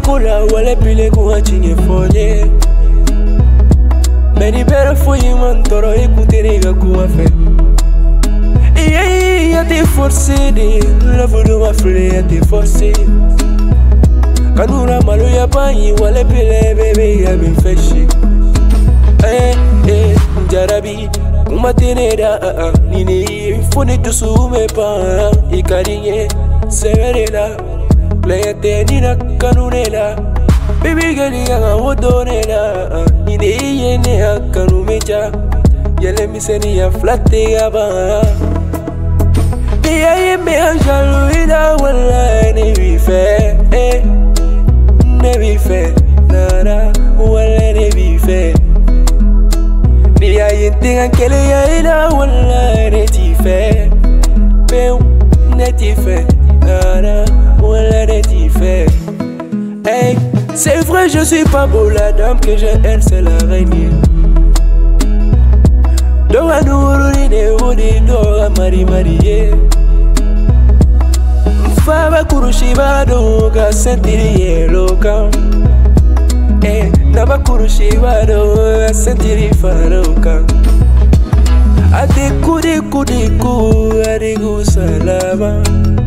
kula wale pile kuwa chinye fonye. Many better for you man toro écouter les gars kuwa fait. Yeah, t'es forcé de love de ma frère t'es forcé. Kanura malo ya panyi wale pile bébé ya bien fait chier. Jarabi kumateneda nini fone tusume pa ikarinye severela lete nina kanunela baby girl ya wodonela nini yene akanumeja yele miseni ya flatte ya ba biya me anjaluida wala ne bife ne bife nara wala ne bife. Y'a y'en kele y'a ila wala neti fait, peu neti fait, nana wala neti fait. Hey, c'est vrai je suis pas beau, la dame que j'ai elle c'est l'araignée. Dora nourri de odi dora marié. Fava kurushiba doga sentiri loka. Nabakuru shibado sentiri faroka. Adiku adiku salama.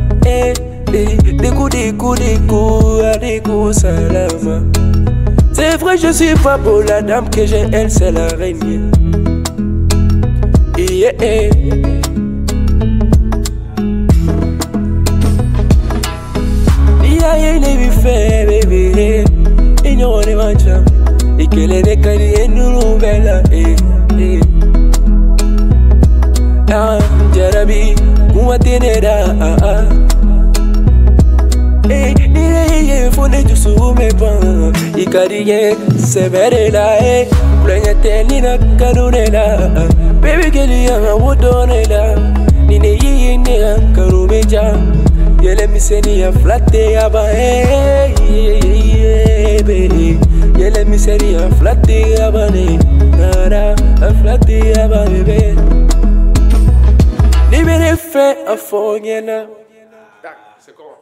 Diku adiku salama. C'est vrai je suis pas beau, la dame que j'ai elle c'est l'araignée. Yeah. Yeah, baby fait baby. Ignore les matchs. Et que les décalés et nous nouvelles. Jarabi, kumateneda. Nire fone tu sume pan. Ikariye severela. Planyate nina kanunela. Baby kelia wodonela. Nine yine karumeja. Yele miseni ya flatte ya ba. Yele miseni ya flatte ya ba ne. Nara a flatte ya ba bébé. Libéré fait à fond, y'en a. C'est comment?